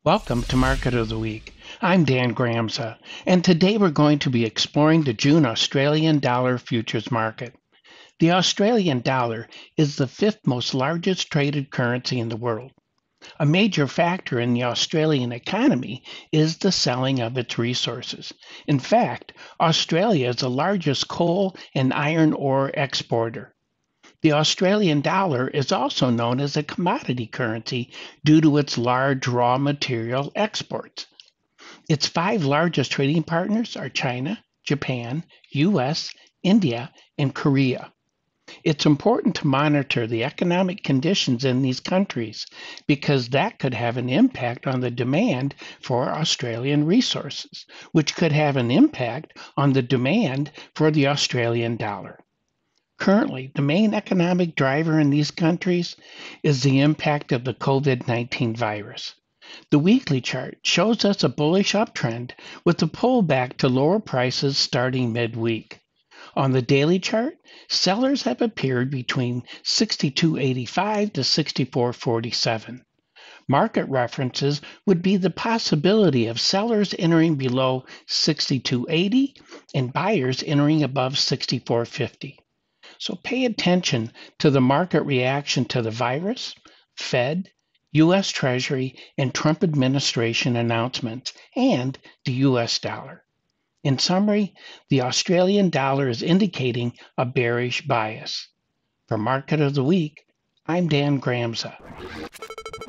Welcome to Market of the Week. I'm Dan Gramza, and today we're going to be exploring the June Australian dollar futures market. The Australian dollar is the fifth most largest traded currency in the world. A major factor in the Australian economy is the selling of its resources. In fact, Australia is the largest coal and iron ore exporter. The Australian dollar is also known as a commodity currency due to its large raw material exports. Its five largest trading partners are China, Japan, US, India, and Korea. It's important to monitor the economic conditions in these countries because that could have an impact on the demand for Australian resources, which could have an impact on the demand for the Australian dollar. Currently, the main economic driver in these countries is the impact of the COVID-19 virus. The weekly chart shows us a bullish uptrend with a pullback to lower prices starting midweek. On the daily chart, sellers have appeared between 62.85 to 64.47. Market references would be the possibility of sellers entering below 62.80 and buyers entering above 64.50. So pay attention to the market reaction to the virus, Fed, U.S. Treasury, and Trump administration announcements, and the U.S. dollar. In summary, the Australian dollar is indicating a bearish bias. For Market of the Week, I'm Dan Gramza.